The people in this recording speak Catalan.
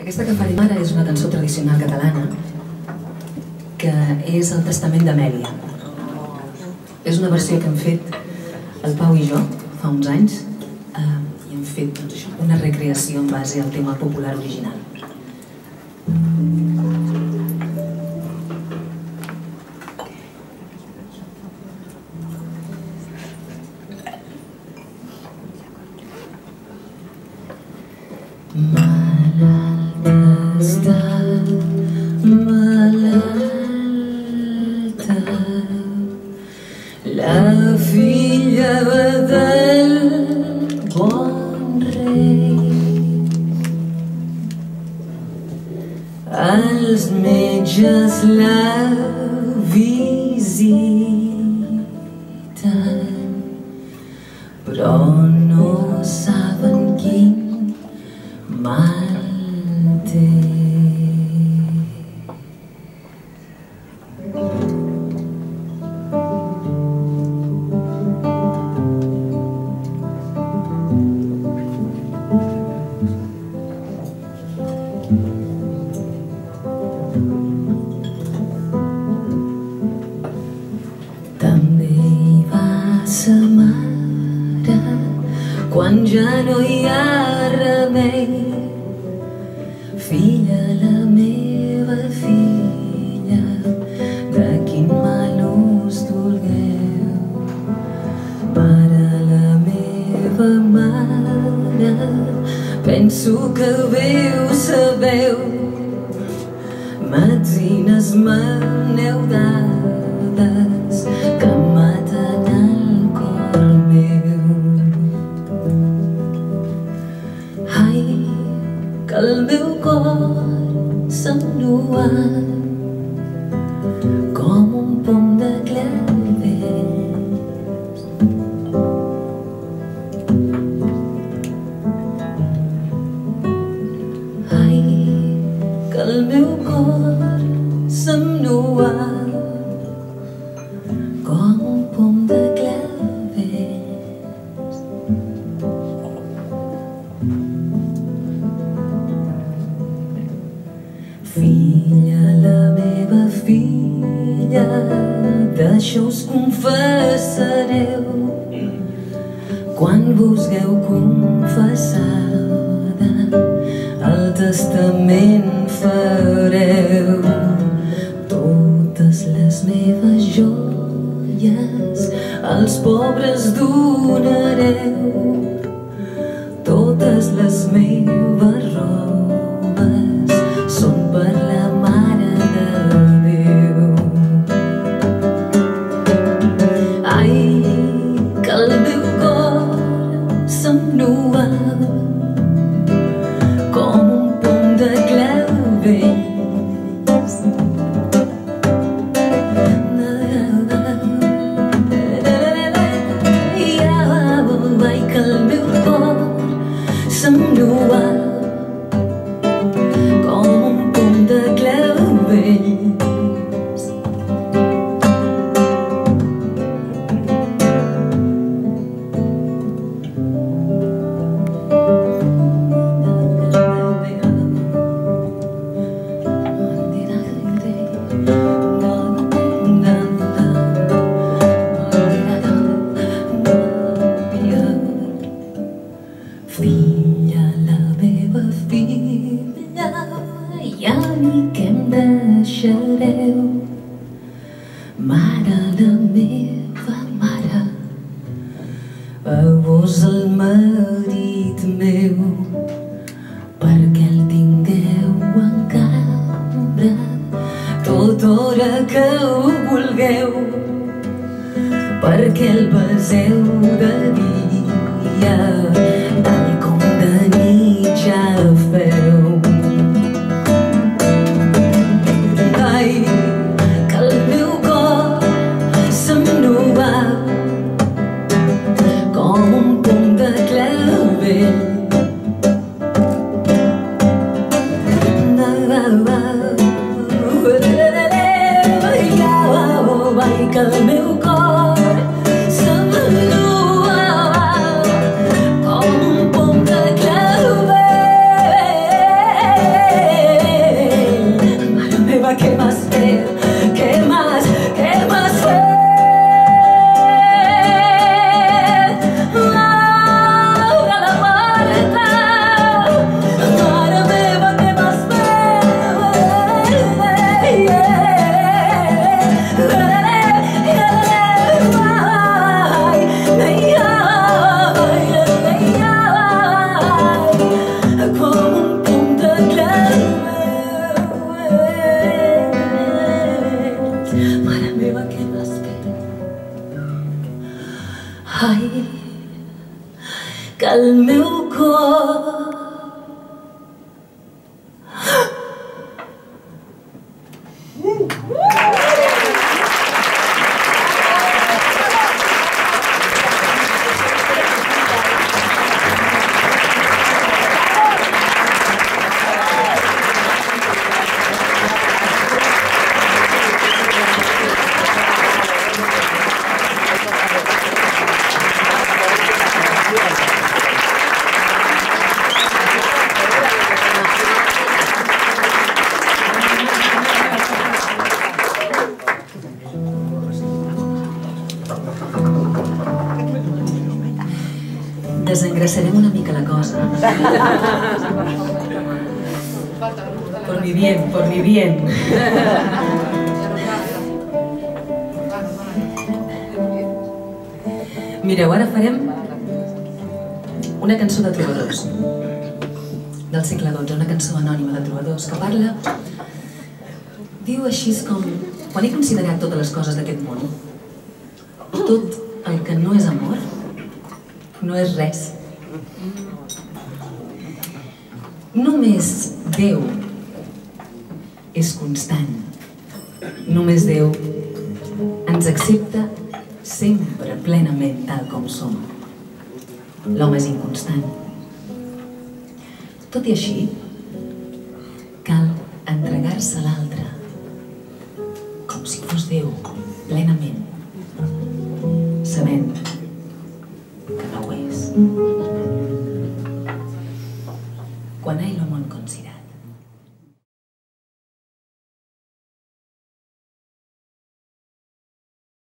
Aquesta que farem ara és una cançó tradicional catalana que és el Testament d'Amèlia. És una versió que hem fet el Pau i jo fa uns anys i hem fet una recreació en base al tema popular original. Malalta està, malalta, la filla del bon rei. Els metges la visiten, però no saben quin mal té. També hi va sa mare quan ja no hi ha remei. Filla, la meva filla, de quin mal us dolgueu. Mare, la meva mare, penso que bé ho sabeu. Metzines me n'heu dades que maten el cor meu. Ai, que el meu cor s'enua com un pom de clavells. Ai, que el meu cor s'enua com un pom de clavells. Filla, la meva filla, d'això us confessareu quan vulgueu confessada, el testament fareu. Totes les meves joies als pobres donareu, totes les meves robes són per la Mare de Déu. Ai, que el meu cor s'enua com un pom de clavells. Ai, que el meu cor s'enua com un pom de clavells. Filla, la meva filla, ja ni que em deixareu. Mare, la meva mare, a vos el marit meu, perquè el tingueu en cambra tota hora que ho vulgueu, perquè el beseu de dia tal com de nit ja feu. Ai, que el meu cor s'enua com un pom de clavell. Ai, que el meu cor s'enua que el meu cor desengrasarem una mica la cosa. Por mi bien, por mi bien. Mireu, ara farem una cançó de trobadors del segle XII, una cançó anònima de trobadors que parla, diu així com: quan he considerat totes les coses d'aquest món, tot el que no és amor no és res. Només Déu és constant. Només Déu ens accepta sempre plenament tal com som. L'home és inconstant. Tot i així, cal entregar-se a l'altre com si fos Déu plenament, sabent que no ho és. Quan hay lo